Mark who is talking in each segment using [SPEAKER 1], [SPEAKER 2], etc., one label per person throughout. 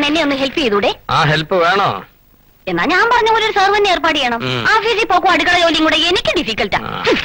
[SPEAKER 1] വന്ന് എന്നെ ഒന്ന് ഹെൽപ്പ് ചെയ്തൂടെ?
[SPEAKER 2] ആ ഹെൽപ്പ് വേണോ?
[SPEAKER 1] എന്നാ ഞാൻ പറഞ്ഞ പോലെ ഒരു സെർവന്റ് ഏർപ്പാട് ചെയ്യണം. ഓഫീസിൽ പോക്കും അടുക്കള ജോലിയും കൂടെ എനിക്ക് ഡിഫിക്കൽട്ടാ.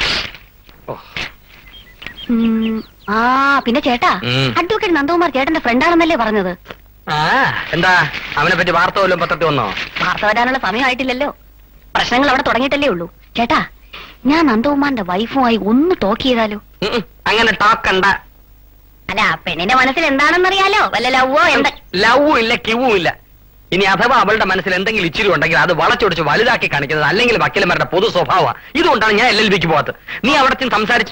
[SPEAKER 1] പിന്നെ ചേട്ടാ, അഡ്വക്കേറ്റ് നന്ദകുമാർ ചേട്ടന്റെ ഫ്രണ്ടാണെന്നല്ലേ പറഞ്ഞത്?
[SPEAKER 2] എന്താ അവനെ പറ്റി വാർത്ത വല്ലതും പത്രത്തിൽ വന്നോ?
[SPEAKER 1] വാർത്ത വരാനുള്ള സമയമായിട്ടില്ലല്ലോ, പ്രശ്നങ്ങൾ അവിടെ തുടങ്ങിയിട്ടല്ലേ ഉള്ളൂ. ചേട്ടാ, ഞാൻ നന്ദകുമാറിന്റെ വൈഫുമായി ഒന്ന് ടോക്ക് ചെയ്താലോ?
[SPEAKER 2] അങ്ങനെ ടോക്കണ്ട.
[SPEAKER 1] അല്ല, പെണ്ണിന്റെ മനസ്സിൽ എന്താണെന്നറിയാലോ, വല്ല ലവ്വോ എന്താ?
[SPEAKER 2] ലവ്വും ഇല്ല, കിവും ഇല്ല. ഇനി അഥവാ അവളുടെ മനസ്സിൽ എന്തെങ്കിലും ഇച്ചിരി ഉണ്ടെങ്കിൽ അത് വളച്ചൊടിച്ച് വലുതാക്കി കാണിക്കുന്നത് അല്ലെങ്കിൽ വക്കീലന്മാരുടെ പൊതു സ്വഭാവമാണ്. ഇതുകൊണ്ടാണ് ഞാൻ LLBക്ക് പോകാത്തത്. നീ അവിടെ സംസാരിച്ച്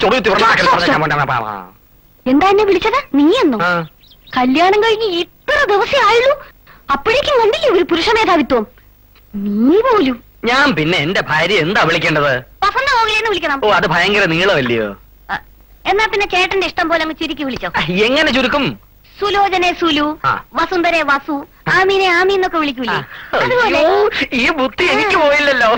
[SPEAKER 1] എന്താ എന്നെ വിളിച്ചത്? നീ എന്നോ? കല്യാണം കഴിഞ്ഞ് ഇത്ര ദിവസമേ ആയുള്ളൂ, അപ്പോഴേക്കും കണ്ടില്ലേ ഒരു പുരുഷ മേധാവിത്വം? നീ പോലും.
[SPEAKER 2] ഞാൻ പിന്നെ എന്റെ ഭാര്യ എന്താ വിളിക്കേണ്ടത്?
[SPEAKER 1] വസന്ത കോകിലെന്ന് വിളിക്കണം.
[SPEAKER 2] ഓ, അത് ഭയങ്കര നീളമല്ലയോ?
[SPEAKER 1] എന്നാ പിന്നെ ചേട്ടന്റെ ഇഷ്ടം പോലെ അങ്ങ് ചുരുക്കി വിളിച്ചോ.
[SPEAKER 2] എങ്ങനെ ചുരുക്കും?
[SPEAKER 1] സുലോചനെ സുലു, വസുന്ധരെ വസു, ആമീനെ ആമി എന്നൊക്കെ വിളിക്കൂലേ, അതുപോലെ.
[SPEAKER 2] ഈ ബുദ്ധി എനിക്ക് പോയില്ലല്ലോ.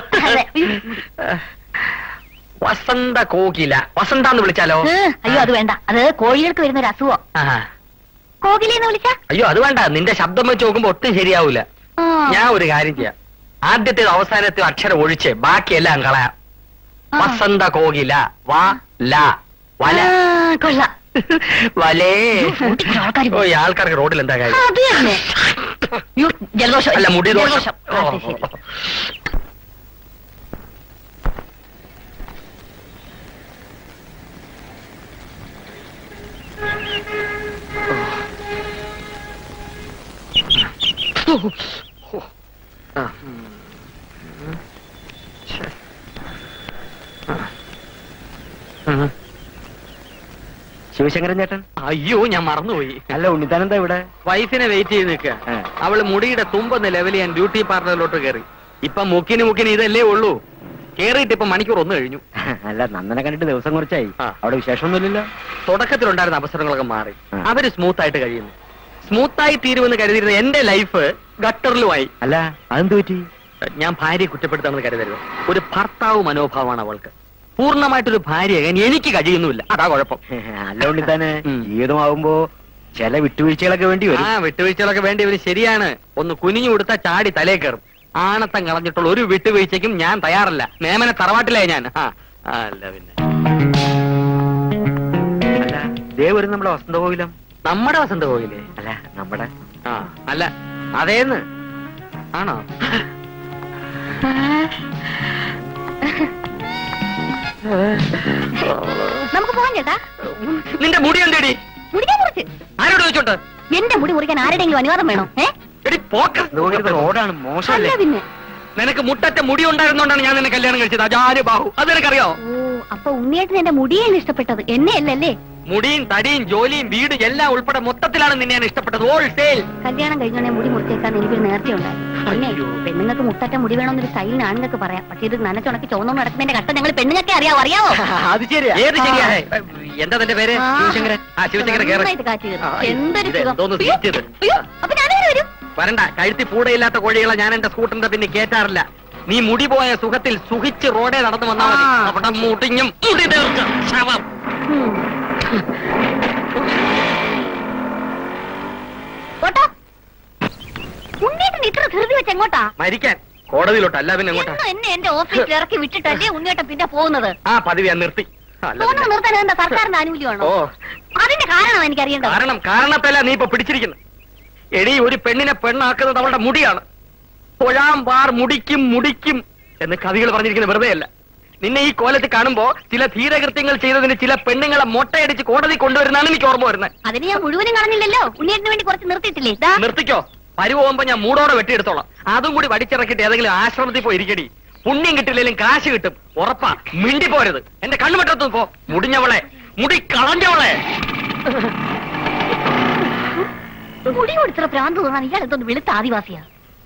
[SPEAKER 2] വസന്ത കോകില, വസന്ത എന്ന് വിളിച്ചാലോ?
[SPEAKER 1] അയ്യോ, അത് വേണ്ട, അത് കോഴികൾക്ക് വരുന്ന ഒരു അസുഖം. കോകിലെന്ന് വിളിച്ചാ?
[SPEAKER 2] അയ്യോ, അത് വേണ്ട, നിന്റെ ശബ്ദം വെച്ച് നോക്കുമ്പോ ഒട്ടും ശരിയാവൂല. ഞാൻ ഒരു കാര്യം ചെയ്യാം, ആദ്യത്തേത് അവസാനത്തെ അക്ഷരം ഒഴിച്ച് ബാക്കിയെല്ലാം കളയാം. വസന്ത കോകില, വ ല വല.
[SPEAKER 1] കൊള്ളാം.
[SPEAKER 2] വലേ. ഓ, ഈ ആൾക്കാർക്ക് റോഡിൽ എന്താ കാര്യം?
[SPEAKER 1] ജലദോഷം
[SPEAKER 2] അല്ല, മുടി ദോഷം.
[SPEAKER 3] ശിവശങ്കരൻ ചേട്ടൻ?
[SPEAKER 2] അയ്യോ, ഞാൻ മറന്നുപോയി.
[SPEAKER 3] അല്ല, ഉണ്ണിത്താനെന്താ ഇവിടെ?
[SPEAKER 2] വൈഫിനെ വെയിറ്റ് ചെയ്ത് നിൽക്കുക. അവള് മുടിയുടെ തുമ്പൊന്ന് ലെവൽ ചെയ്യാൻ ബ്യൂട്ടി പാർലറിലോട്ട് കയറി. ഇപ്പൊ മുക്കിന് ഇതല്ലേ ഉള്ളൂ. കേറിയിട്ട് ഇപ്പൊ മണിക്കൂർ 1 കഴിഞ്ഞു.
[SPEAKER 3] അല്ല, നന്ദനെ കണ്ടിട്ട് ദിവസം കുറച്ചായി. അവിടെ വിശേഷമൊന്നുമില്ലല്ലോ.
[SPEAKER 2] തുടക്കത്തിലുണ്ടായിരുന്ന അവസരങ്ങളൊക്കെ മാറി, അവര് സ്മൂത്ത് ആയിട്ട് കഴിയുന്നു. സ്മൂത്തായി തീരുമെന്ന് കരുതിയിരുന്ന എന്റെ ലൈഫ് ഗട്ടറിലുമായി.
[SPEAKER 3] അല്ല, അതെന്ത് പറ്റി?
[SPEAKER 2] ഞാൻ ഭാര്യയെ കുറ്റപ്പെടുത്താണെന്ന് കരുതരുത്. ഒരു ഭർത്താവ് മനോഭാവമാണ് അവൾക്ക്. പൂർണ്ണമായിട്ടൊരു ഭാര്യയാകാൻ എനിക്ക് കഴിയുന്നുമില്ല, അതാ കുഴപ്പം.
[SPEAKER 3] അല്ല ഉണ്ണിത്താനെ, ജീവിതമാകുമ്പോ ചില വിട്ടുവീഴ്ചകളൊക്കെ വേണ്ടി വരും.
[SPEAKER 2] വിട്ടുവീഴ്ചകളൊക്കെ വേണ്ടി വരും, ശരിയാണ്. ഒന്ന് കുനിഞ്ഞു കൊടുത്താ ചാടി തലേ കയറും. ആണത്തം കളഞ്ഞിട്ടുള്ള ഒരു വിട്ടുവീഴ്ചയ്ക്കും ഞാൻ തയ്യാറല്ല. നേമനെ തറവാട്ടിലായി ഞാൻ. അല്ല പിന്നെ
[SPEAKER 3] അല്ല, ദേ വരും നമ്മുടെ വസന്തകോവിലം.
[SPEAKER 2] നമ്മുടെ വസന്തകോവിലേ?
[SPEAKER 3] അല്ല, നമ്മുടെ.
[SPEAKER 2] അല്ല, അതേന്ന് ആണോ?
[SPEAKER 1] നമുക്ക് പോകാൻ ചേട്ടാ.
[SPEAKER 2] നിന്റെ മുടി എന്തേടി?
[SPEAKER 1] മുടിക്കാൻ മുറിച്ച്.
[SPEAKER 2] ആരോട് ചോദിച്ചോട്ട്?
[SPEAKER 1] എന്റെ മുടി മുറിക്കാൻ ആരുടെയെങ്കിലും അനുവാദം വേണോ?
[SPEAKER 3] റോഡാണ്, മോശമല്ലേ?
[SPEAKER 1] പിന്നെ
[SPEAKER 2] നിനക്ക് മുട്ടറ്റ മുടി ഉണ്ടായിരുന്നോണ്ടാണ് ഞാൻ നിന്നെ കല്യാണം കഴിച്ചത്. അജാര് ബാഹു, അത് നിനക്കറിയോ?
[SPEAKER 1] ഓ, അപ്പൊ ഉണ്ണിയേട്ടന് എന്റെ മുടിയാണ് ഇഷ്ടപ്പെട്ടത്, എന്നെ അല്ലല്ലേ?
[SPEAKER 2] മുടിയും തടിയും ജോലിയും വീട് എല്ലാം ഉൾപ്പെടെ മൊത്തത്തിലാണ് നിന്നെ ഇഷ്ടപ്പെട്ടത്. ഹോൾസെയിൽ.
[SPEAKER 1] കല്യാണം കഴിഞ്ഞാൽ മുടി മുറിച്ചേക്കാൻ എനിക്കൊരു നേരത്തെ ഉണ്ടായി. പിന്നെ പെണ്ണുങ്ങൾക്ക് മുട്ടറ്റ മുടി വേണമെന്നൊരു സ്റ്റൈലിന് ആണുങ്ങൾക്ക് പറയാം. പക്ഷെ ഇത് നനച്ചുണക്കി ചോന്നോണ്ട് നടക്കുന്നതിന്റെ കഷ്ടം ഞങ്ങൾ പെണ്ണുങ്ങൾക്ക് അറിയാവോ?
[SPEAKER 2] അത് ശരിയാ. ഏത് ശരിയാ? എന്താ തന്റെ പേര്? ശിവശങ്കരൻ.
[SPEAKER 1] എന്തൊരു
[SPEAKER 2] വരണ്ട, കഴുത്തി പൂടയില്ലാത്ത കോഴികളെ ഞാൻ എന്റെ സ്കൂട്ടറിന്റെ പിന്നെ കേറ്റാറില്ല. നീ മുടി പോയ സുഖത്തിൽ സുഖിച്ച് റോഡേ നടന്നു വന്നാൽ മതി. അവിടെ മുടിഞ്ഞും മുടി തീർക്കും ശവം.
[SPEAKER 1] ഇത്ര ധൃതി വെച്ച് എങ്ങോട്ടാ?
[SPEAKER 2] മരിക്കാൻ. കോടതിയിലോട്ട്, അല്ല പിന്നെ എങ്ങോട്ടാ?
[SPEAKER 1] എന്നെ എന്റെ ഓഫീസിൽ ഇറക്കി വിട്ടിട്ടല്ലേ ഉണ്ണിയേട്ടൻ പിന്നെ പോകുന്നത്?
[SPEAKER 2] പതിവ് ഞാൻ നിർത്തി.
[SPEAKER 1] നിർത്താൻ എന്താ സർക്കാരിന്റെ ആനുകൂല്യമാണോ? അതിന്റെ കാരണം എനിക്കറിയേണ്ടത്.
[SPEAKER 2] കാരണത്തല്ല നീ ഇപ്പൊ പിടിച്ചിരിക്കുന്നത്. എടി, ഒരു പെണ്ണിനെ പെണ്ണാക്കുന്നത് അവളുടെ മുടിയാണ്. തൊഴാം പാർ മുടിക്കും മുടിക്കും എന്ന് കവികൾ പറഞ്ഞിരിക്കുന്നത് വെറുതെ അല്ല. നിന്നെ ഈ കോലത്തിൽ കാണുമ്പോ ചില ധീരകൃത്യങ്ങൾ ചെയ്തതിന് ചില പെണ്ണുങ്ങളെ മൊട്ടയടിച്ച് കോടതി കൊണ്ടുവരുന്നതാണ് എനിക്ക് ഓർമ്മ വരുന്നത്.
[SPEAKER 1] അതിന് ഞാൻ മുഴുവനും കാണുന്നില്ലല്ലോ. ഉണ്ണിയേട്ടന് വേണ്ടി കുറച്ച് നിർത്തിയിട്ടില്ലേ?
[SPEAKER 2] നിർത്തിക്കോ. പരുവുമ്പോ ഞാൻ മൂടോടെ വെട്ടിയെടുത്തോളാം. അതും കൂടി വടിച്ചിറക്കിട്ട് ഏതെങ്കിലും ആശ്രമത്തിൽ പോയി ഇരിക്കടി. പുണ്യം കിട്ടില്ലെങ്കിലും കാശ് കിട്ടും, ഉറപ്പാ. മിണ്ടി പോരുത്. എന്റെ കണ്ണുപെട്ടു പോ. മുടിഞ്ഞവളെ, മുടി കളഞ്ഞവളെ.
[SPEAKER 1] മുടി കൊടുത്ത പ്രാന്ത് തോന്നാൻ ഇയാളെന്തൊന്ന് വെളുത്ത ആദിവാസിയാ.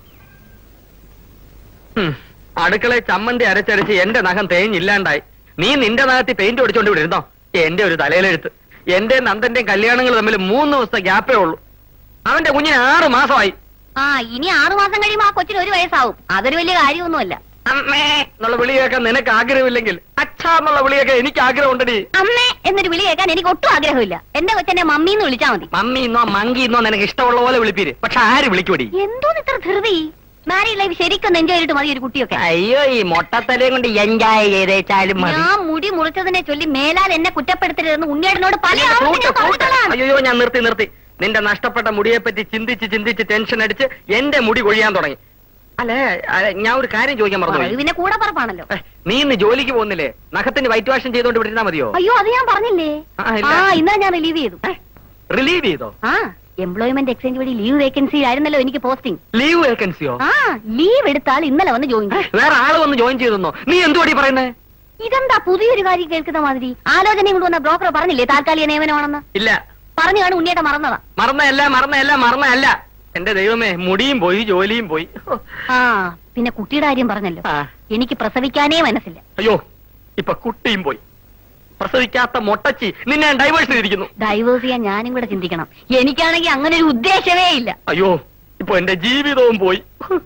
[SPEAKER 2] അടുക്കളയിൽ ചമ്മന്തി അരച്ചരച്ച് എന്റെ നഖം തേഞ്ഞില്ലാണ്ടായി. നീ നിന്റെ നഖത്തിൽ പെയിന്റ് ഒടിച്ചോണ്ട് ഇവിടെ ഇരുന്നോ? എന്റെ ഒരു തലയിലെഴുത്ത്. എന്റെ നന്ദന്റെയും കല്യാണങ്ങൾ തമ്മിൽ 3 ദിവസത്തെ ഗ്യാപ്പേ ഉള്ളൂ. അവന്റെ കുഞ്ഞിന് 6 മാസമായി.
[SPEAKER 1] ഇനി 6 മാസം കഴിയുമ്പോ ആ കൊച്ചിന് 1 വയസ്സാവും. അതൊരു വലിയ കാര്യമൊന്നുമല്ല.
[SPEAKER 2] അമ്മേ എന്നുള്ള വിളി കേൾക്കാൻ നിനക്ക് ആഗ്രഹമില്ലെങ്കിൽ അച്ഛാ എന്നുള്ള വിളി കേൾക്കാൻ എനിക്ക് ആഗ്രഹമുണ്ടടി.
[SPEAKER 1] അമ്മേ എന്നൊരു വിളി കേൾക്കാൻ എനിക്ക് ഒട്ടും ആഗ്രഹമില്ല. എന്റെ കൊച്ചെന്നെ മമ്മീന്ന് വിളിച്ചാ മതി.
[SPEAKER 2] മമ്മിന്നോ മങ്കിന്നോ നിനക്ക് ഇഷ്ടമുള്ള പോലെ വിളിപ്പീര്. പക്ഷെ ആര് വിളിക്കൂടി?
[SPEAKER 1] എന്തോന്ന് ഇത്ര ധൃതി? മാരീഡ് ലൈഫ് ശരിക്കും എൻജോയ് ചെയ്തിട്ട് മതി ഒരു കുട്ടിയൊക്കെ.
[SPEAKER 2] അയ്യോ ഈ മൊട്ടത്തലയും കൊണ്ട് എൻജോയ് ചെയ്തേച്ചാലും മതി.
[SPEAKER 1] ഞാൻ മുടി മുറിച്ചതിനെ ചൊല്ലി മേലാൽ എന്നെ കുറ്റപ്പെടുത്തരുതെന്ന് ഉണ്ണിയേട്ടനോട് പല ആവർത്തി ഞാൻ പറഞ്ഞിട്ടുള്ളതാണ്.
[SPEAKER 2] അയ്യോ ഞാൻ നിർത്തി. നിന്റെ നഷ്ടപ്പെട്ട മുടിയെ പറ്റി ചിന്തിച്ച് ടെൻഷൻ അടിച്ച് എന്റെ മുടി കൊഴിയാൻ തുടങ്ങി. അല്ലേ ഞാൻ ഒരു കാര്യം ചോദിക്കാൻ പറഞ്ഞു.
[SPEAKER 1] പിന്നെ കൂടെ പറപ്പാണല്ലോ.
[SPEAKER 2] നീ ഇന്ന് ജോലിക്ക് പോകുന്നില്ലേ? നഖത്തിന് വൈറ്റ് വാഷ് ചെയ്തോണ്ട് വിട്ടിരുന്നാ മതിയോ?
[SPEAKER 1] അയ്യോ അത് ഞാൻ പറഞ്ഞില്ലേ. ഇന്നലെ ഞാൻ റിലീവ് ചെയ്തു.
[SPEAKER 2] റിലീവ് ചെയ്തോ?
[SPEAKER 1] എംപ്ലോയ്മെന്റ് എക്സ്ചേഞ്ച് വഴി ലീവ് വേക്കൻസി ആയിരുന്നല്ലോ എനിക്ക് പോസ്റ്റിംഗ്.
[SPEAKER 2] ലീവ് വേക്കൻസിയോ?
[SPEAKER 1] ലീവ് എടുത്താൽ ഇന്നലെ വന്ന് ജോയിൻ ചെയ്യും.
[SPEAKER 2] വേറെ ആള് വന്ന് ജോയിൻ ചെയ്തെന്നോ? നീ എന്തുവാടി പറയുന്നേ?
[SPEAKER 1] ഇതെന്താ പുതിയൊരു കാര്യം കേൾക്കുന്ന മാതിരി? ആലോചനയും കൊണ്ട് വന്ന ബ്രോക്കർ പറഞ്ഞില്ലേ താൽക്കാലിക നിയമനമാണെന്ന്?
[SPEAKER 2] ഇല്ല.
[SPEAKER 1] പറഞ്ഞു കാണും ഉണ്ണിയേട്ട മറന്നതാ.
[SPEAKER 2] മറന്നല്ല. എന്റെ ദൈവമേ, മുടിയും പോയി ജോലിയും പോയി.
[SPEAKER 1] പിന്നെ കുട്ടിയുടെ കാര്യം പറഞ്ഞല്ലോ. എനിക്ക് പ്രസവിക്കാനേ മനസ്സില്ല.
[SPEAKER 2] അയ്യോ ഇപ്പൊ കുട്ടിയും പോയി. പ്രസവിക്കാത്ത മൊട്ടച്ചി നിന്നെ ഡൈവേഴ്സ് ചെയ്തിരിക്കുന്നു.
[SPEAKER 1] ഡൈവേഴ്സ് ചെയ്യാൻ ഞാനും കൂടെ ചിന്തിക്കണം. എനിക്കാണെങ്കിൽ അങ്ങനെ ഒരു ഉദ്ദേശമേ ഇല്ല.
[SPEAKER 2] അയ്യോ ഇപ്പൊ എന്റെ ജീവിതവും പോയി.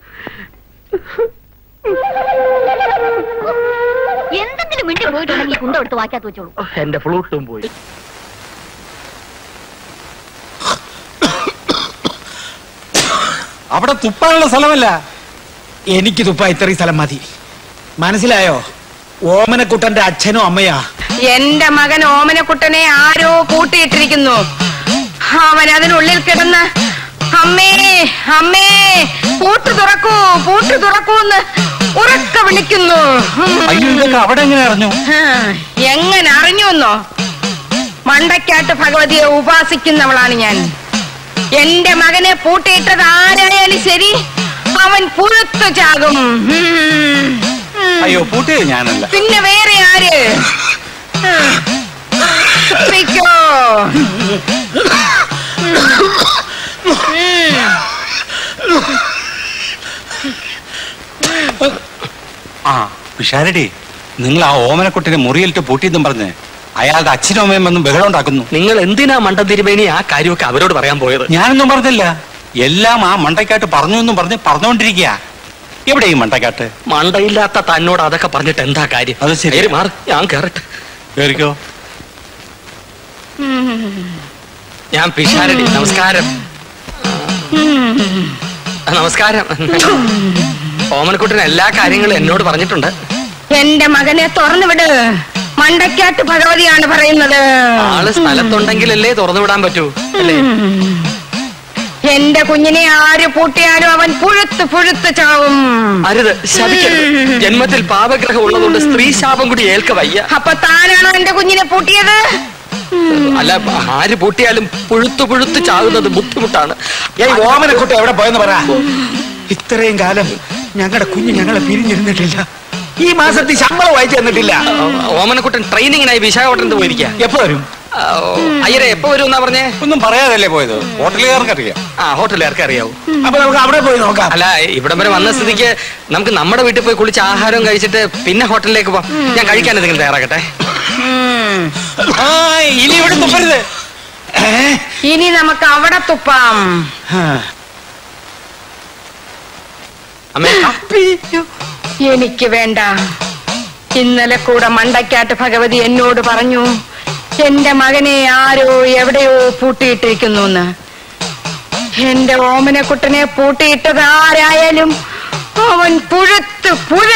[SPEAKER 1] എന്തെങ്കിലും മിണ്ടി പോയിട്ടുണ്ടെങ്കിൽ കുന്തം എടുത്ത് വാക്കാത്ത് വെച്ചോളൂ.
[SPEAKER 2] എന്റെ ഫ്ലൂട്ടും പോയി.
[SPEAKER 4] അവിടെ തുപ്പാനുള്ള സ്ഥലമല്ല, എനിക്ക് തുപ്പാ ഇത്രയും സ്ഥലം മതി. മനസ്സിലായോ? ഓമനക്കുട്ടന്റെ അച്ഛനും അമ്മയാ.
[SPEAKER 5] എന്റെ മകൻ ഓമനക്കുട്ടനെ ആരോ കൂട്ടിയിട്ടിരിക്കുന്നു. അവൻ അതിനുള്ളിൽ കിടന്ന് അമ്മേ അമ്മേ പൂട്ട് തുറക്കൂന്ന് ഉറക്ക വിളിക്കുന്നു.
[SPEAKER 4] അവിടെ എങ്ങനെ അറിഞ്ഞു?
[SPEAKER 5] എങ്ങനെ അറിഞ്ഞുവെന്നോ? മണ്ടക്കാട്ട് ഭഗവതിയെ ഉപാസിക്കുന്നവളാണ് ഞാൻ. എന്റെ മകനെ പൂട്ടിയിട്ടത് ആരായാലും ശരി, അവൻ പുറത്തു ചാകും.
[SPEAKER 4] അയ്യോ പൂട്ടിയത് ഞാനല്ല.
[SPEAKER 5] പിന്നെ വേറെ ആര്?
[SPEAKER 4] പിഷാരടി, നിങ്ങൾ ആ ഓമനക്കുട്ടിനെ മുറിയിലിട്ട് പൂട്ടിയെന്നും പറഞ്ഞ് അയാളുടെ അച്ഛനും അമ്മയും വന്നും ബഹളം ഉണ്ടാക്കുന്നു.
[SPEAKER 2] നിങ്ങൾ എന്തിനാ മണ്ടത്തിരുമേനി ആ കാര്യമൊക്കെ അവരോട് പറയാൻ പോയത്?
[SPEAKER 4] ഞാനൊന്നും പറഞ്ഞില്ല. എല്ലാം ആ മണ്ടക്കാട്ട് പറഞ്ഞു എന്നും പറഞ്ഞുകൊണ്ടിരിക്കുക. എവിടെ ഈ മണ്ടക്കാട്ട്?
[SPEAKER 2] മണ്ടയില്ലാത്ത തന്നോട് അതൊക്കെ പറഞ്ഞിട്ട് എന്താ കാര്യം?
[SPEAKER 4] അത് ശരി,
[SPEAKER 2] മാറി ഞാൻ കേറട്ടെ.
[SPEAKER 4] കേറിക്കോ.
[SPEAKER 2] ഞാൻ പിഷാരടി. നമസ്കാരം. നമസ്കാരം. ഓമനക്കുട്ടൻ എല്ലാ കാര്യങ്ങളും എന്നോട് പറഞ്ഞിട്ടുണ്ട്.
[SPEAKER 5] എന്റെ മകനെ തുറന്നു വിട്. മണ്ടക്കാട്ട് ഭഗവതിയാണ് പറയുന്നത്.
[SPEAKER 2] ആള് സ്ഥലത്തുണ്ടെങ്കിലല്ലേ തുറന്നു വിടാൻ പറ്റൂ അല്ലേ?
[SPEAKER 5] എന്റെ കുഞ്ഞിനെ ആര് പൂട്ടിയാലും അവൻ പുഴുത്ത് ചാവും.
[SPEAKER 2] അരുത്, ശപിക്കരുത്. ജന്മത്തിൽ പാപഗ്രഹം ഉള്ളതുകൊണ്ട് സ്ത്രീ ശാപം കൂടി ഏൽക്ക വയ്യ.
[SPEAKER 5] അപ്പൊ താനാണോ എന്റെ കുഞ്ഞിനെ പൂട്ടിയത്?
[SPEAKER 2] അല്ല, ആര് പൂട്ടിയാലും പുഴുത്ത് ചാകുന്നത് ബുദ്ധിമുട്ടാണ്.
[SPEAKER 4] ഓമനക്കുട്ടി എവിടെ പോയെന്ന് പറ. ഇത്രയും കാലം ഞങ്ങളുടെ കുഞ്ഞ് ഞങ്ങളെ പിരിഞ്ഞിരുന്നിട്ടില്ല. ഈ മാസത്തിൽ ശമ്പളം വായിച്ചു തന്നിട്ടില്ല.
[SPEAKER 2] ഓമനക്കുട്ടൻ ട്രെയിനിങ്ങിനായി വിശാഖപട്ടണത്ത് പോയിരിക്കുക.
[SPEAKER 4] എപ്പോ വരും?
[SPEAKER 2] അയ്യരെ എപ്പോ വരും എന്നാ പറഞ്ഞേ?
[SPEAKER 4] ഒന്നും പറയാതല്ലേ പോയത്? ഹോട്ടലുകാർക്ക് അറിയാം.
[SPEAKER 2] ഹോട്ടലുകാർക്ക് അറിയാവൂ.
[SPEAKER 4] അപ്പൊ നമുക്ക് അവിടെ പോയി നോക്കാം.
[SPEAKER 2] അല്ല, ഇവിടം വരെ വന്ന സ്ഥിതിക്ക് നമുക്ക് നമ്മുടെ വീട്ടിൽ പോയി കുളിച്ച് ആഹാരം കഴിച്ചിട്ട് പിന്നെ ഹോട്ടലിലേക്ക് പോവാം. ഞാൻ കഴിക്കാൻ എന്തെങ്കിലും തയ്യാറാക്കട്ടെ.
[SPEAKER 4] ഇനി ഇവിടെ തുപ്പരുത്.
[SPEAKER 5] ഇനി നമുക്ക് അവിടെ തുപ്പാം.
[SPEAKER 2] അമ്മേ,
[SPEAKER 5] എനിക്ക് വേണ്ട. ഇന്നലെ കൂടെ മണ്ടക്കാട്ട് ഭഗവതി എന്നോട് പറഞ്ഞു എന്റെ മകനെ ആരോ എവിടെയോ പൂട്ടിയിട്ടിരിക്കുന്നു. എന്റെ ഓമനക്കുട്ടനെ പൂട്ടിയിട്ടത് ആരായാലും അവൻ പുഴുത്ത്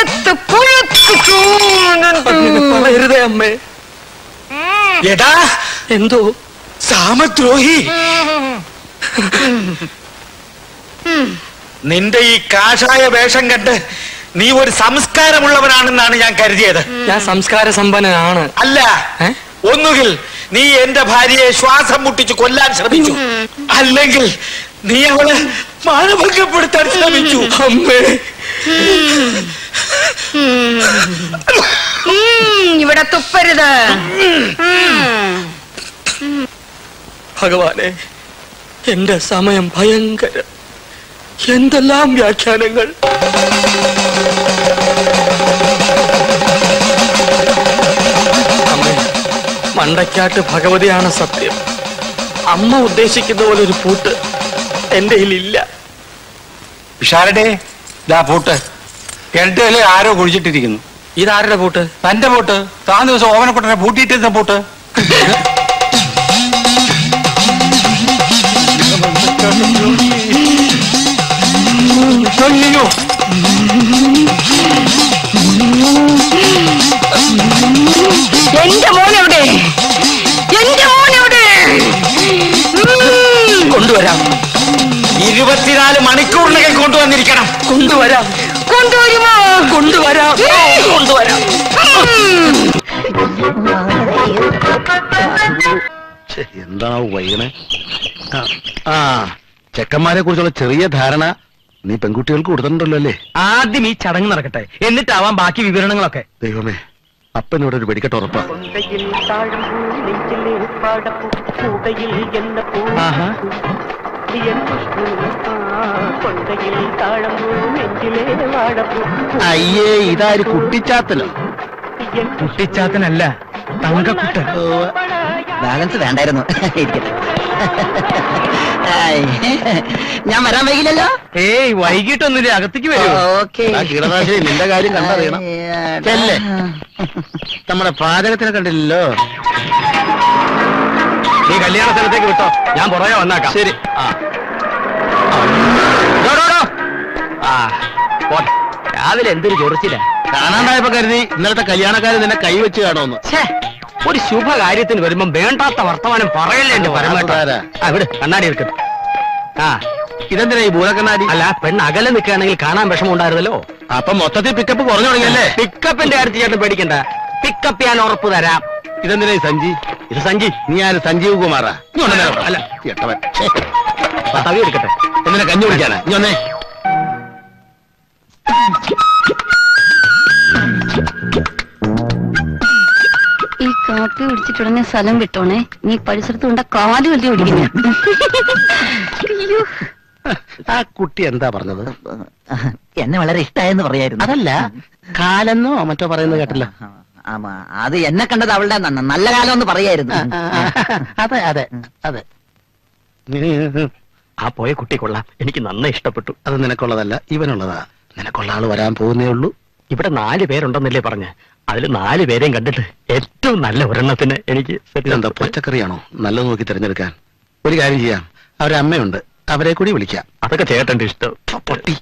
[SPEAKER 2] പറയരുതേ അമ്മേ.
[SPEAKER 4] എടാ,
[SPEAKER 2] എന്തോ
[SPEAKER 4] സാമദ്രോഹി, നിന്റെ ഈ കാഷായ വേഷം കണ്ട് നീ ഒരു സംസ്കാരമുള്ളവനാണെന്നാണ് ഞാൻ കരുതിയത്.
[SPEAKER 2] ഞാൻ സംസ്കാര സമ്പന്നനാണ്.
[SPEAKER 4] അല്ല, ഒന്നുകിൽ നീ എന്റെ ഭാര്യയെ ശ്വാസം മുട്ടിച്ച് കൊല്ലാൻ ശ്രമിച്ചു, അല്ലെങ്കിൽ നീ അവളെ മാനഭംഗപ്പെടുത്താൻ ശ്രമിച്ചു.
[SPEAKER 2] അമ്മേ,
[SPEAKER 5] ഇവിടെ തുപ്പരുത്.
[SPEAKER 2] ഭഗവാനെ, എന്റെ സമയം ഭയങ്കര. എന്തെല്ലാം വ്യാഖ്യാനങ്ങൾ. അമ്മേ, മണ്ടക്കാട്ട് ഭഗവതിയാണ് സത്യം. അമ്മ ഉദ്ദേശിക്കുന്ന പോലെ ഒരു പൂട്ട് എന്റെ കയ്യിലില്ല.
[SPEAKER 4] വിശാലടേ, ഇതാ പൂട്ട്. കിണറ്റില് ആരോ കുഴിച്ചിട്ടിരിക്കുന്നു.
[SPEAKER 2] ഇതാരുടെ പൂട്ട്?
[SPEAKER 4] തന്റെ പൂട്ട്. താൻ ദിവസം ഓവനക്കുട്ടനെ പൂട്ടിയിട്ടിരുന്ന പൂട്ട്. അയ്യോ,
[SPEAKER 5] എന്റെ മോനെവിടെ? എന്റെ മോനെവിടെ?
[SPEAKER 2] കൊണ്ടുവരാം.
[SPEAKER 4] 24 മണിക്കൂറിനകം കൊണ്ടുവന്നിരിക്കണം.
[SPEAKER 2] കൊണ്ടുവരാം.
[SPEAKER 5] കൊണ്ടുവരുമോ?
[SPEAKER 2] കൊണ്ടുവരാം. കൊണ്ടുവരാം.
[SPEAKER 3] എന്താ വൈകണേ? ആ ചെക്കന്മാരെ കുറിച്ചുള്ള ചെറിയ ധാരണ നീ പെൺകുട്ടികൾക്ക് കൊടുത്തിട്ടുണ്ടല്ലോ അല്ലേ?
[SPEAKER 2] ആദ്യം ഈ ചടങ്ങ് നടക്കട്ടെ, എന്നിട്ടാവാം ബാക്കി വിവരണങ്ങളൊക്കെ.
[SPEAKER 3] ദൈവമേ, അപ്പനോട് ഒരു വെടിക്കെട്ട് ഉറപ്പാ.
[SPEAKER 2] ആഹാ.
[SPEAKER 3] അയ്യേ, ഇതാര് കുട്ടിച്ചാത്തനോ?
[SPEAKER 2] കുട്ടിച്ചാത്തനല്ല, തങ്കക്കുട്ടൻ.
[SPEAKER 6] ബാലൻസ് വേണ്ടായിരുന്നു. ഇരിക്കട്ടെ. ഞാൻ വരാൻ വൈകില്ലല്ലോ.
[SPEAKER 2] ഏയ് വൈകിട്ടൊന്നുമില്ല, അകത്തേക്ക് വരുമോ?
[SPEAKER 6] ഓക്കെ.
[SPEAKER 3] ആ കീടനാശിനി നിന്റെ കാര്യം കണ്ടറിയണം. ചെല്ലേ, നമ്മുടെ പാചകത്തിനെ കണ്ടില്ലല്ലോ.
[SPEAKER 2] നീ കല്യാണ സ്ഥലത്തേക്ക് വിട്ടോ, ഞാൻ പുറകെ വന്നാക്കാം.
[SPEAKER 3] ശരി.
[SPEAKER 2] രാവിലെ എന്തൊരു ചൊറിച്ചില്ല.
[SPEAKER 3] കാണാണ്ടായപ്പോ കരുതി ഇന്നലത്തെ കല്യാണക്കാരൻ നിന്നെ കൈവച്ച് കാണുമെന്ന്.
[SPEAKER 2] ഒരു ശുഭകാര്യത്തിന് വരുമ്പം വേണ്ടാത്ത വർത്തമാനം പറയല്ലേ എന്റെ പരമാവധി. അവിടെ കണ്ണാടി എടുക്കട്ടെ. ആ,
[SPEAKER 3] ഇതെന്തിനാ ഈ ഭൂതക്കണ്ണാടി?
[SPEAKER 2] അല്ല, പെണ്ണ് അകലെ നിൽക്കുകയാണെങ്കിൽ കാണാൻ വിഷമം ഉണ്ടായിരുന്നല്ലോ.
[SPEAKER 3] അപ്പൊ മൊത്തത്തിൽ പിക്കപ്പ് കുറഞ്ഞു തുടങ്ങിയല്ലേ?
[SPEAKER 2] പിക്കപ്പിന്റെ കാര്യത്തിൽ ചേട്ടൻ പേടിക്കണ്ട, പിക്കപ്പ് ചെയ്യാൻ ഉറപ്പ് തരാം.
[SPEAKER 3] ഇതെന്തിനാ ഈ സഞ്ജി?
[SPEAKER 2] ഇത് സഞ്ജി.
[SPEAKER 3] നീ ആര്? സഞ്ജീവ് കുമാറാ?
[SPEAKER 2] അല്ല,
[SPEAKER 3] എട്ടവൻ.
[SPEAKER 2] തവി എടുക്കട്ടെ.
[SPEAKER 3] എന്തിനാ കഞ്ഞി കുടിക്കാനാ? നീ ഒന്നേ.
[SPEAKER 1] ഈ കാപ്പി കുടിച്ചിട്ടുടനെ സ്ഥലം വിട്ടോണേ. നീ പരിസരത്ത് കൊണ്ട കാല് വലിയ ഓടിക്കുന്ന.
[SPEAKER 3] ആ കുട്ടി എന്താ പറഞ്ഞത്?
[SPEAKER 6] എന്നെ വളരെ ഇഷ്ടമായെന്ന് പറയായിരുന്നു.
[SPEAKER 3] അതല്ല, കാലെന്നോ മറ്റോ പറയുന്നത് കേട്ടില്ല.
[SPEAKER 6] അത് എന്നെ കണ്ടത് അവളുടെ നല്ല കാലം എന്ന് പറയായിരുന്നു.
[SPEAKER 3] അതെ അതെ അതെ.
[SPEAKER 2] ആ പോയ കുട്ടി കൊള്ളാം, എനിക്ക് നന്നായി ഇഷ്ടപ്പെട്ടു.
[SPEAKER 3] അത് നിനക്കുള്ളതല്ല, ഇവനുള്ളതാ. നിനക്കുള്ള ആള് വരാൻ പോകുന്നേ ഉള്ളൂ.
[SPEAKER 2] ഇവിടെ 4 പേരുണ്ടെന്നല്ലേ പറഞ്ഞ, അതിൽ 4 പേരെയും കണ്ടിട്ട് ഏറ്റവും നല്ല ഒരെണ്ണത്തിന് എനിക്ക്
[SPEAKER 3] ഇതെന്താ പച്ചക്കറിയാണോ? നല്ലത് നോക്കി തിരഞ്ഞെടുക്കാൻ. ഒരു കാര്യം ചെയ്യാം, അവരെ അമ്മയുണ്ട്, അവരെ കൂടി വിളിക്കാം.
[SPEAKER 2] അതൊക്കെ ചേട്ടന്റെ ഇഷ്ടം.
[SPEAKER 3] പൊട്ടി.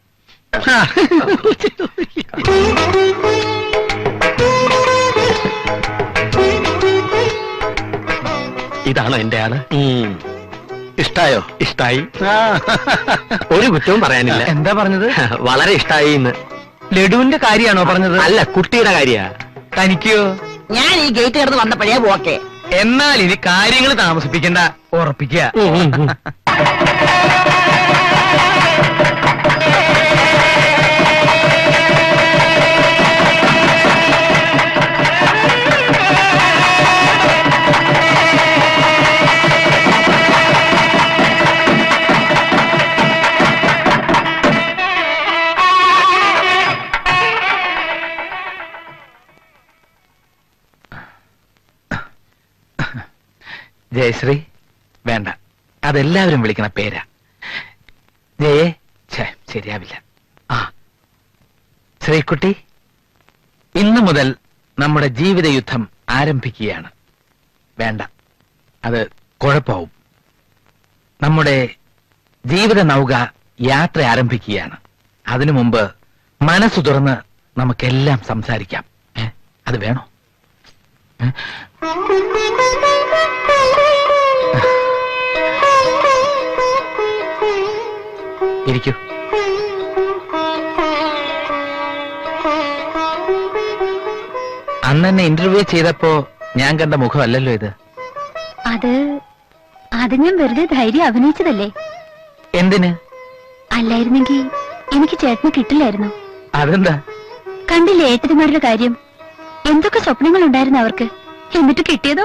[SPEAKER 2] ഇതാണോ എന്റെ ആള്?
[SPEAKER 3] ഇഷ്ടായോ?
[SPEAKER 2] ഇഷ്ടായി. ഒരു കുറ്റവും പറയാനില്ല.
[SPEAKER 5] എന്താ പറഞ്ഞത്?
[SPEAKER 2] വളരെ ഇഷ്ടായി എന്ന്.
[SPEAKER 5] ലഡുവിന്റെ കാര്യമാണോ പറഞ്ഞത്?
[SPEAKER 2] അല്ല, കുട്ടിയുടെ കാര്യ.
[SPEAKER 5] തനിക്കോ?
[SPEAKER 6] ഞാൻ ഈ ഗേറ്റ് കിടന്ന് വന്നപ്പോഴേ ഓക്കെ.
[SPEAKER 5] എന്നാൽ ഇനി കാര്യങ്ങൾ താമസിപ്പിക്കണ്ട, ഉറപ്പിക്കുക. ജയശ്രീ വേണ്ട, അതെല്ലാവരും വിളിക്കണ പേരാ. ജയേ ശരിയാവില്ല. ആ ശ്രീകുട്ടി, ഇന്നു മുതൽ നമ്മുടെ ജീവിത യുദ്ധം ആരംഭിക്കുകയാണ്. വേണ്ട, അത് കുഴപ്പമാവും. നമ്മുടെ ജീവിത നൗക യാത്ര ആരംഭിക്കുകയാണ്. അതിനു മുമ്പ് മനസ്സു തുറന്ന് നമുക്കെല്ലാം സംസാരിക്കാം. അത് വേണോ? ഇരിക്കൂ. അന്ന് എന്നെ ഇന്റർവ്യൂ ചെയ്തപ്പോ ഞാൻ കണ്ട മുഖമല്ലല്ലോ ഇത്.
[SPEAKER 1] അത് ഞാൻ വെറുതെ ധൈര്യം അഭിനയിച്ചതല്ലേ.
[SPEAKER 5] എന്തിന്?
[SPEAKER 1] അല്ലായിരുന്നെങ്കിൽ എനിക്ക് ചേട്ടന് കിട്ടില്ലായിരുന്നു.
[SPEAKER 5] അതെന്താ?
[SPEAKER 1] കണ്ടില്ലേ ഏട്ടന്മാരുടെ കാര്യം, എന്തൊക്കെ സ്വപ്നങ്ങൾ ഉണ്ടായിരുന്നു അവർക്ക്, എന്നിട്ട് കിട്ടിയതോ?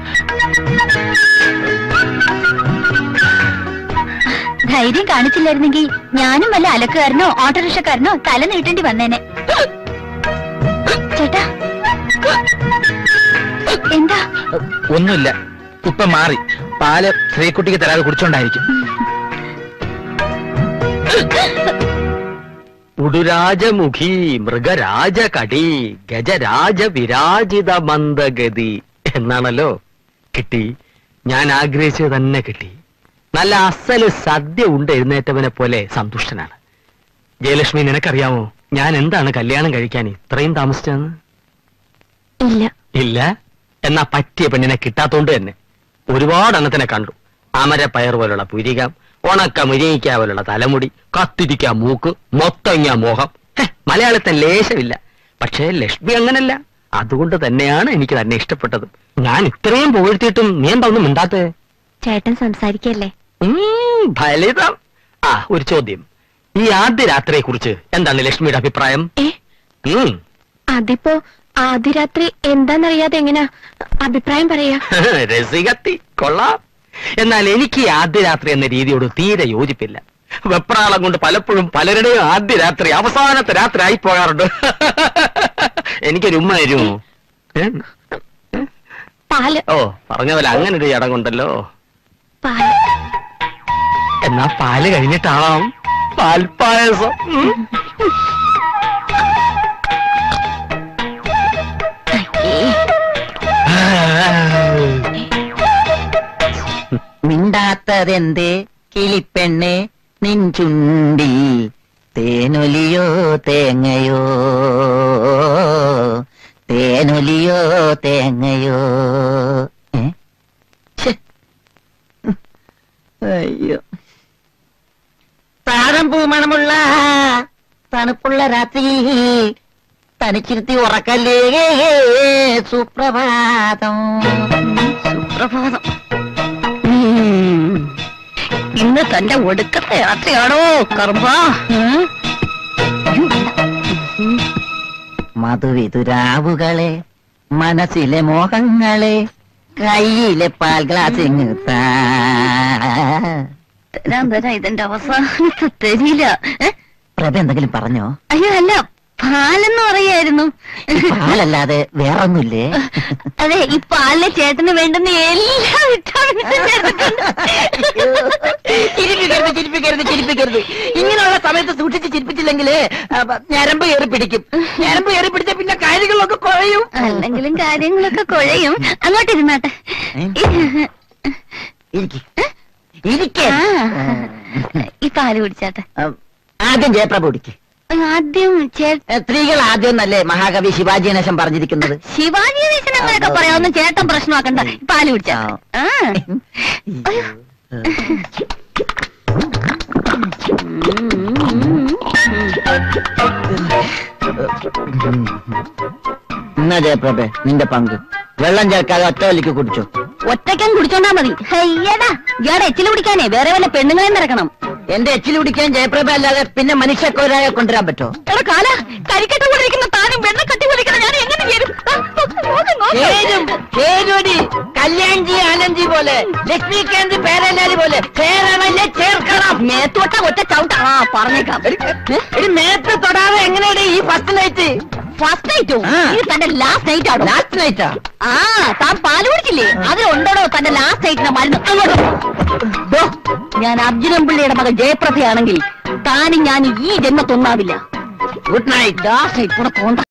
[SPEAKER 1] ധൈര്യം കാണിച്ചില്ലായിരുന്നെങ്കിൽ ഞാനും വല്ല അലക്കുകാരനോ ഓട്ടോറിക്ഷക്കാരനോ തല നീട്ടേണ്ടി വന്നേനെ. ചേട്ടാ എന്താ?
[SPEAKER 5] ഒന്നുമില്ല, ഇപ്പൊ മാറി. പാല് ശ്രീകുട്ടിക്ക് തരാതെ കുടിച്ചോണ്ടായിരിക്കും.
[SPEAKER 2] ഉടുരാജമുഖി മൃഗരാജകടി ഗജരാജ വിരാജിത മന്ദഗതി എന്നാണല്ലോ. കിട്ടി, ഞാൻ ആഗ്രഹിച്ചത് തന്നെ കിട്ടി. നല്ല അസല് സദ്യ ഉണ്ട് എഴുന്നേറ്റവനെ പോലെ സന്തുഷ്ടനാണ്. ജയലക്ഷ്മി, നിനക്കറിയാമോ ഞാൻ എന്താണ് കല്യാണം കഴിക്കാൻ ഇത്രയും താമസിച്ചതെന്ന്?
[SPEAKER 1] ഇല്ല.
[SPEAKER 2] ഇല്ല? എന്നാ പറ്റിയ പെണ്ണിനെ കിട്ടാത്തോണ്ട് തന്നെ. ഒരുപാട് എണ്ണത്തിനെ കണ്ടു. അമരപ്പയർ പോലുള്ള പുരികം, ഉണക്ക മുരിങ്ങിക്ക പോലുള്ള തലമുടി, കത്തിരിക്ക മൂക്ക്, മൊത്തങ്ങ മോഹം. മലയാളത്തെ ലേശമില്ല. പക്ഷേ ലക്ഷ്മി അങ്ങനല്ല. അതുകൊണ്ട് തന്നെയാണ് എനിക്ക് തന്നെ ഇഷ്ടപ്പെട്ടത്. ഞാൻ ഇത്രയും പുകഴ്ത്തിയിട്ടും നീ എന്താ ഒന്നും മിണ്ടാത്തേ?
[SPEAKER 1] ചേട്ടൻ സംസാരിക്കല്ലേ?
[SPEAKER 2] ഫലിതം. ഒരു ചോദ്യം. ഈ ആദ്യ രാത്രിയെ കുറിച്ച് എന്താണ് ലക്ഷ്മിയുടെ അഭിപ്രായം?
[SPEAKER 1] അതിപ്പോ ആദ്യ രാത്രി എന്താന്നറിയാതെ എങ്ങനാ അഭിപ്രായം പറയാ?
[SPEAKER 2] രസികത്തി, കൊള്ളാം. എന്നാൽ എനിക്ക് ഈ ആദ്യ രാത്രി എന്ന രീതിയോട് തീരെ യോജിപ്പില്ല. വെപ്രാളം കൊണ്ട് പലപ്പോഴും പലരുടെയും ആദ്യ രാത്രി അവസാനത്തെ രാത്രി ആയി പോകാറുണ്ട്. എനിക്കൊരു ഉമ്മ തരുമോ?
[SPEAKER 1] പാല്.
[SPEAKER 2] ഓ, പറഞ്ഞ പോലെ അങ്ങനെ ഒരു ചടങ്ങുണ്ടല്ലോ.
[SPEAKER 1] പാല്.
[SPEAKER 2] എന്നാ പാല് കഴിഞ്ഞിട്ടാവാം പാൽപ്പായസം.
[SPEAKER 6] മിണ്ടാത്തതെന്തേ കിളിപ്പെണ്ണെ നിൻ ചുണ്ടിൽ തേനൊലിയോ തേങ്ങയോ, തേനൊലിയോ തേങ്ങയോ. അയ്യോ, താഴം പൂമണമുള്ള തണുപ്പുള്ള രാത്രിയിൽ തനിച്ചിരുത്തി ഉറക്കല്ലേ സുപ്രഭാതം.
[SPEAKER 1] സുപ്രഭാതം. ഇന്ന് തന്റെ ഒടുക്കത്തെ രാത്രിയാണോ കർമ്മ?
[SPEAKER 6] മധുവിതുരാവുകളെ, മനസ്സിലെ മോഹങ്ങളെ, കയ്യിലെ പാൽ ഗ്ലാസ്
[SPEAKER 1] തരാൻ ഇതിന്റെ അവസാനത്തെ തരില്ല.
[SPEAKER 6] പ്രഭ എന്തെങ്കിലും പറഞ്ഞോ?
[SPEAKER 1] അയ്യോ അല്ല, പാലെന്ന് പറയായിരുന്നു.
[SPEAKER 6] പാലല്ലാതെ വേറൊന്നുമില്ലേ?
[SPEAKER 1] അതെ, ഈ പാലിലെ ചേട്ടന് വേണ്ടുന്ന എല്ലാ
[SPEAKER 6] ചിരിപ്പിക്കരുത്. ഇങ്ങനെയുള്ള സമയത്ത് സൂക്ഷിച്ച് ചിരിപ്പിച്ചില്ലെങ്കിൽ ഞരമ്പ് കയറി പിടിക്കും. ഞരമ്പ് കയറി പിടിച്ച പിന്നെ കാര്യങ്ങളൊക്കെ കുഴയും.
[SPEAKER 1] അല്ലെങ്കിലും കാര്യങ്ങളൊക്കെ കുഴയും. അങ്ങോട്ടിരുന്നാട്ടെ. ഈ പാല് കുടിച്ചാട്ടെ.
[SPEAKER 6] ആദ്യം ജയപ്രഭ കുടിക്ക്.
[SPEAKER 1] ആദ്യം
[SPEAKER 6] സ്ത്രീകൾ ആദ്യം എന്നല്ലേ മഹാകവി ശിവാജി ഗണേശൻ പറഞ്ഞിരിക്കുന്നത്?
[SPEAKER 1] ശിവാജി ഗണേശൻ അങ്ങനെയൊക്കെ പറയാവുന്ന ചേട്ടൻ പ്രശ്നമാക്കണ്ട. പാല് കുടിച്ചാ.
[SPEAKER 6] എന്നാ ജയപ്രഭ നിന്റെ പങ്ക്. വെള്ളം ചേർക്കാതെ ഒറ്റ വലിക്ക് കുടിച്ചു.
[SPEAKER 1] ഒറ്റയ്ക്കാൻ കുടിച്ചോണ്ടാ മതി. അയ്യടാ, ഇയാടെ എച്ചില് കുടിക്കാനേ വേറെ വല്ല പെണ്ണുങ്ങളെ നിറക്കണം.
[SPEAKER 6] എന്റെ എച്ചിൽ കുടിക്കാൻ ജയപ്രഭ അല്ലാതെ പിന്നെ മനുഷ്യക്കൊരാളെ കൊണ്ടുവരാൻ പറ്റോ?
[SPEAKER 1] എടാ കാല, കരിക്കട്ട കൊണ്ടിരിക്കുന്ന താനും വെള്ളം കട്ടി കൊണ്ടിരിക്കുന്ന ഞാൻ എങ്ങനെ ചേരും?
[SPEAKER 6] കല്യാൺജി ആനന്ദ്ജി പോലെ, ലക്ഷ്മികാന്ത് പേരല്ലാരി പോലെ ചേർക്കണം.
[SPEAKER 1] മേത്തോട്ട ഒറ്റ ചവിട്ട. പറഞ്ഞേക്കാം.
[SPEAKER 6] മേത്ത് തൊടാതെ എങ്ങനെയാണ് ഈ ഫസ്റ്റ് നൈറ്റ്?
[SPEAKER 1] ഫസ്റ്റ് നൈറ്റോ? ഇത് തന്റെ ലാസ്റ്റ് നൈറ്റ് ആണോ?
[SPEAKER 6] ലാസ്റ്റ് നൈറ്റാ?
[SPEAKER 1] താൻ പാല് കുടിച്ചില്ലേ? അതിലുണ്ടോ തന്റെ ലാസ്റ്റ് നൈറ്റിന്റെ മരുന്ന്? ഞാൻ അർജുനൻപിള്ളിയുടെ മകൾ ജയപ്രഭയാണെങ്കിൽ താനും ഞാൻ ഈ ജന്മത്തൊന്നാവില്ല.
[SPEAKER 6] Good night.
[SPEAKER 1] ലാസ്റ്റ് നൈറ്റ് കൂടെ പോണ്ട.